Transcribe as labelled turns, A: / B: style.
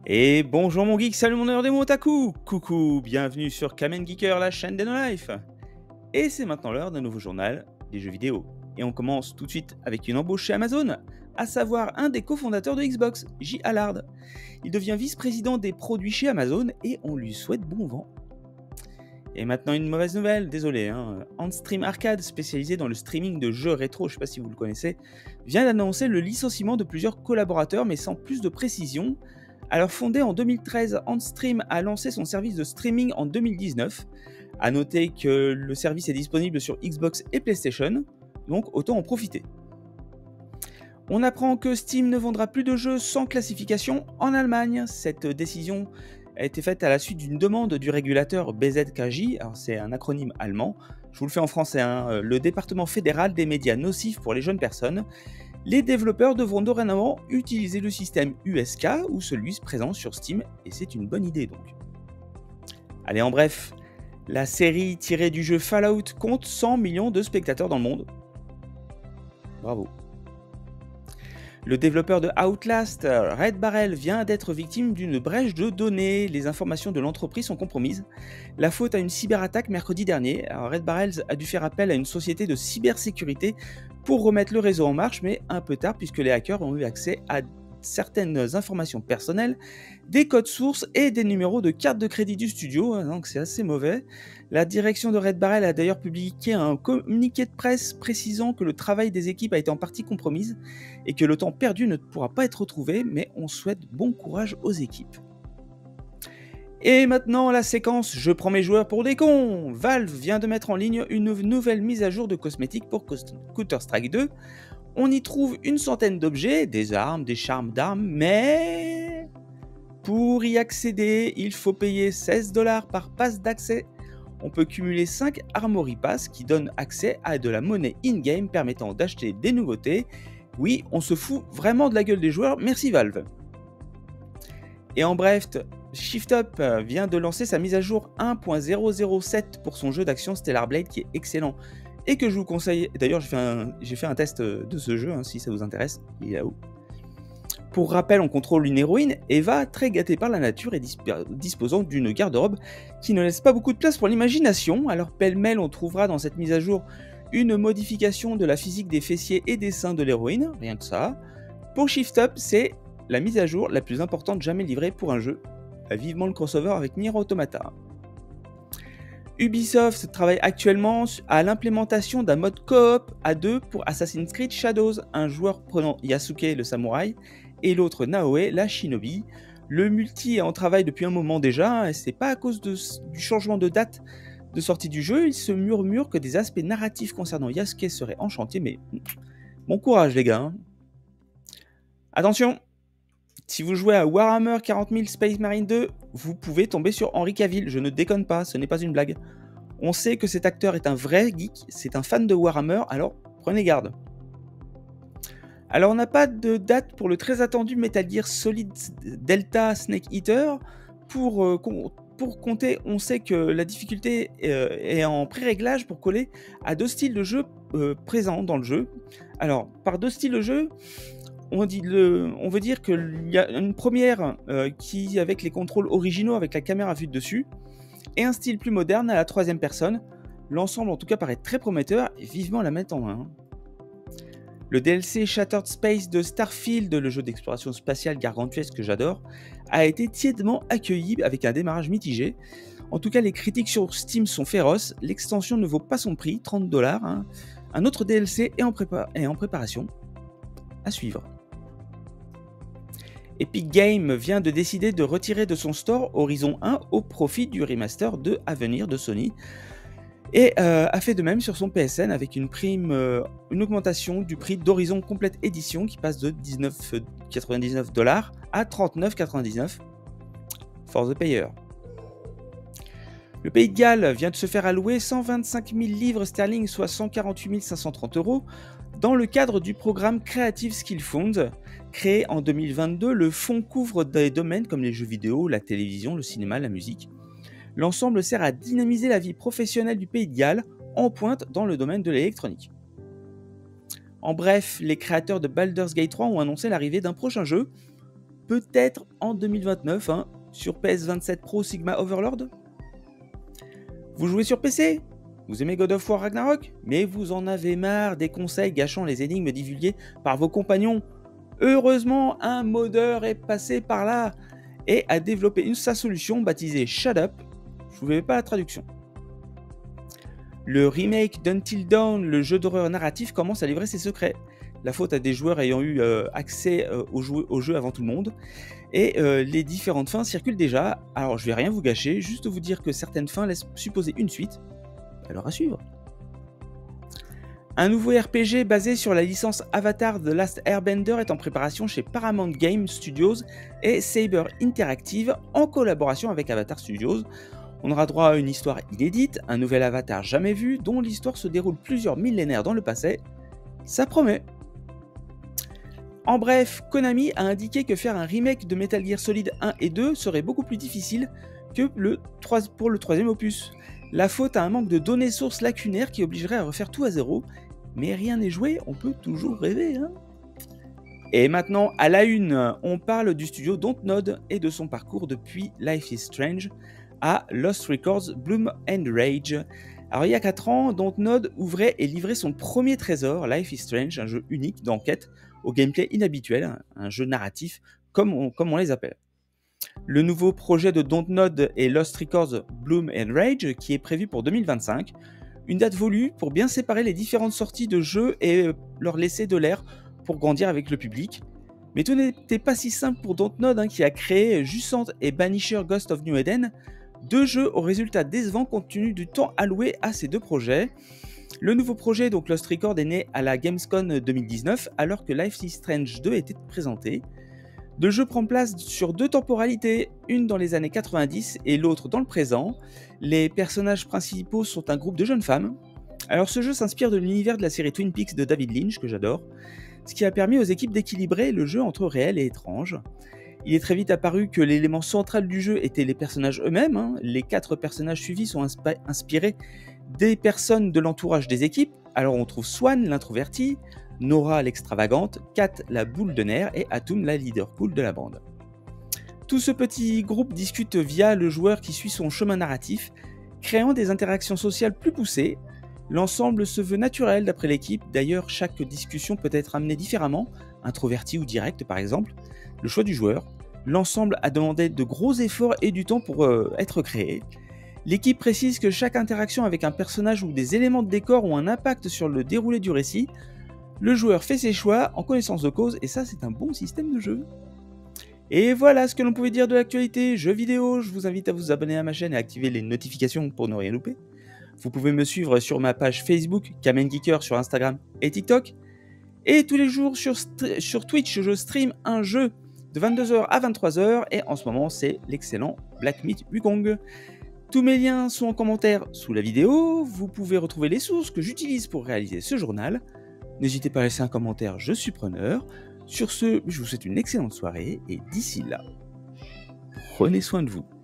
A: Et bonjour mon geek, salut mon heure des mots otaku. Coucou, bienvenue sur Kamen Geeker, la chaîne des no-life. Et c'est maintenant l'heure d'un nouveau journal des jeux vidéo. Et on commence tout de suite avec une embauche chez Amazon, à savoir un des cofondateurs de Xbox, J. Allard. Il devient vice-président des produits chez Amazon et on lui souhaite bon vent. Et maintenant une mauvaise nouvelle, désolé, Handstream Arcade, spécialisé dans le streaming de jeux rétro, je sais pas si vous le connaissez, vient d'annoncer le licenciement de plusieurs collaborateurs mais sans plus de précision. Alors fondé en 2013, Handstream a lancé son service de streaming en 2019. A noter que le service est disponible sur Xbox et PlayStation, donc autant en profiter. On apprend que Steam ne vendra plus de jeux sans classification en Allemagne. Cette décision a été faite à la suite d'une demande du régulateur BZKJ, alors c'est un acronyme allemand, je vous le fais en français, le département fédéral des médias nocifs pour les jeunes personnes. Les développeurs devront dorénavant utiliser le système USK ou celui présent sur Steam, et c'est une bonne idée donc. Allez, en bref, la série tirée du jeu Fallout compte 100 millions de spectateurs dans le monde. Bravo. Le développeur de Outlast, Red Barrel, vient d'être victime d'une brèche de données. Les informations de l'entreprise sont compromises. La faute à une cyberattaque mercredi dernier. Alors Red Barrel a dû faire appel à une société de cybersécurité pour remettre le réseau en marche, mais un peu tard puisque les hackers ont eu accès à certaines informations personnelles, des codes sources et des numéros de carte de crédit du studio, donc c'est assez mauvais. La direction de Red Barrel a d'ailleurs publié un communiqué de presse précisant que le travail des équipes a été en partie compromis et que le temps perdu ne pourra pas être retrouvé, mais on souhaite bon courage aux équipes. Et maintenant la séquence Je prends mes joueurs pour des cons. Valve vient de mettre en ligne une nouvelle mise à jour de cosmétiques pour Counter-Strike 2. On y trouve une centaine d'objets, des armes, des charmes d'armes, mais pour y accéder, il faut payer 16$ par pass d'accès. On peut cumuler 5 Armory Pass qui donnent accès à de la monnaie in-game permettant d'acheter des nouveautés. Oui, on se fout vraiment de la gueule des joueurs, merci Valve. Et en bref, Shift Up vient de lancer sa mise à jour 1.007 pour son jeu d'action Stellar Blade qui est excellent et que je vous conseille. D'ailleurs, j'ai fait un test de ce jeu, si ça vous intéresse, il est là-haut. Pour rappel, on contrôle une héroïne, Eva, très gâtée par la nature et disposant d'une garde-robe qui ne laisse pas beaucoup de place pour l'imagination. Alors pêle-mêle, on trouvera dans cette mise à jour une modification de la physique des fessiers et des seins de l'héroïne, rien que ça. Pour Shift Up, c'est la mise à jour la plus importante jamais livrée pour un jeu. Vivement le crossover avec Nier Automata. Ubisoft travaille actuellement à l'implémentation d'un mode coop à deux pour Assassin's Creed Shadows, un joueur prenant Yasuke le samouraï et l'autre Naoe la shinobi. Le multi est en travail depuis un moment déjà, et c'est pas à cause du changement de date de sortie du jeu. Il se murmure que des aspects narratifs concernant Yasuke seraient en chantier, mais bon courage les gars. Attention, si vous jouez à Warhammer 40 000 Space Marine 2, vous pouvez tomber sur Henry Cavill, je ne déconne pas, ce n'est pas une blague. On sait que cet acteur est un vrai geek, c'est un fan de Warhammer, alors prenez garde. Alors on n'a pas de date pour le très attendu Metal Gear Solid Delta Snake Eater. Pour compter, on sait que la difficulté est en pré-réglage pour coller à deux styles de jeu présents dans le jeu. Alors, par deux styles de jeu, on veut dire qu'il y a une première qui, avec les contrôles originaux avec la caméra vue de dessus, et un style plus moderne à la troisième personne. L'ensemble en tout cas paraît très prometteur et vivement la mettre en main. Le DLC Shattered Space de Starfield, le jeu d'exploration spatiale gargantuesque que j'adore, a été tièdement accueilli avec un démarrage mitigé. En tout cas, les critiques sur Steam sont féroces, l'extension ne vaut pas son prix, 30$. Un autre DLC est en préparation. À suivre. Epic Games vient de décider de retirer de son store Horizon 1 au profit du remaster de à venir de Sony. Et a fait de même sur son PSN avec une augmentation du prix d'Horizon Complete Edition qui passe de 19,99$ à 39,99$ for the payer. Le Pays de Galles vient de se faire allouer 125 000 livres sterling, soit 148 530€, dans le cadre du programme Creative Skill Fund. Créé en 2022, le fonds couvre des domaines comme les jeux vidéo, la télévision, le cinéma, la musique. L'ensemble sert à dynamiser la vie professionnelle du Pays de Galles, en pointe dans le domaine de l'électronique. En bref, les créateurs de Baldur's Gate 3 ont annoncé l'arrivée d'un prochain jeu, peut-être en 2029 hein, sur PS27 Pro Sigma Overlord. Vous jouez sur PC? Vous aimez God of War Ragnarok? Mais vous en avez marre des conseils gâchant les énigmes divulguées par vos compagnons. Heureusement, un modeur est passé par là et a développé sa solution baptisée Shut Up. Je vous mets pas la traduction. Le remake d'Until Dawn, le jeu d'horreur narratif, commence à livrer ses secrets. La faute à des joueurs ayant eu accès au jeu avant tout le monde. Et les différentes fins circulent déjà. Alors je vais rien vous gâcher, juste vous dire que certaines fins laissent supposer une suite. Alors à suivre. Un nouveau RPG basé sur la licence Avatar The Last Airbender est en préparation chez Paramount Game Studios et Saber Interactive en collaboration avec Avatar Studios. On aura droit à une histoire inédite, un nouvel avatar jamais vu dont l'histoire se déroule plusieurs millénaires dans le passé. Ça promet. En bref, Konami a indiqué que faire un remake de Metal Gear Solid 1 et 2 serait beaucoup plus difficile que pour le troisième opus. La faute à un manque de données sources lacunaires qui obligerait à refaire tout à zéro. Mais rien n'est joué, on peut toujours rêver. Hein. Et maintenant, à la une, on parle du studio Dontnod et de son parcours depuis Life is Strange à Lost Records Bloom and Rage. Alors il y a 4 ans, Dontnod ouvrait et livrait son premier trésor, Life is Strange, un jeu unique d'enquête au gameplay inhabituel, un jeu narratif comme on les appelle. Le nouveau projet de Dontnod est Lost Records Bloom and Rage qui est prévu pour 2025, une date voulue pour bien séparer les différentes sorties de jeux et leur laisser de l'air pour grandir avec le public. Mais tout n'était pas si simple pour Dontnod hein, qui a créé Jusant et Banisher Ghost of New Eden, 2 jeux aux résultats décevants compte tenu du temps alloué à ces 2 projets. Le nouveau projet, donc Lost Record, est né à la Gamescom 2019 alors que Life is Strange 2 était présenté. Le jeu prend place sur 2 temporalités, une dans les années 90 et l'autre dans le présent. Les personnages principaux sont un groupe de jeunes femmes. Alors ce jeu s'inspire de l'univers de la série Twin Peaks de David Lynch, que j'adore, ce qui a permis aux équipes d'équilibrer le jeu entre réel et étrange. Il est très vite apparu que l'élément central du jeu était les personnages eux-mêmes. Hein. Les 4 personnages suivis sont inspirés des personnes de l'entourage des équipes. Alors on trouve Swan, l'introverti, Nora l'extravagante, Kat la boule de nerfs et Atum la leader cool de la bande. Tout ce petit groupe discute via le joueur qui suit son chemin narratif, créant des interactions sociales plus poussées. L'ensemble se veut naturel d'après l'équipe, d'ailleurs chaque discussion peut être amenée différemment, introvertie ou directe par exemple, le choix du joueur. L'ensemble a demandé de gros efforts et du temps pour être créé. L'équipe précise que chaque interaction avec un personnage ou des éléments de décor ont un impact sur le déroulé du récit. Le joueur fait ses choix en connaissance de cause et ça c'est un bon système de jeu. Et voilà ce que l'on pouvait dire de l'actualité jeux vidéo. Je vous invite à vous abonner à ma chaîne et à activer les notifications pour ne rien louper. Vous pouvez me suivre sur ma page Facebook, Kamen Geeker sur Instagram et TikTok. Et tous les jours sur Twitch, je stream un jeu de 22h à 23h et en ce moment c'est l'excellent Black Myth Wukong. Tous mes liens sont en commentaire sous la vidéo. Vous pouvez retrouver les sources que j'utilise pour réaliser ce journal. N'hésitez pas à laisser un commentaire, je suis preneur. Sur ce, je vous souhaite une excellente soirée et d'ici là, prenez soin de vous.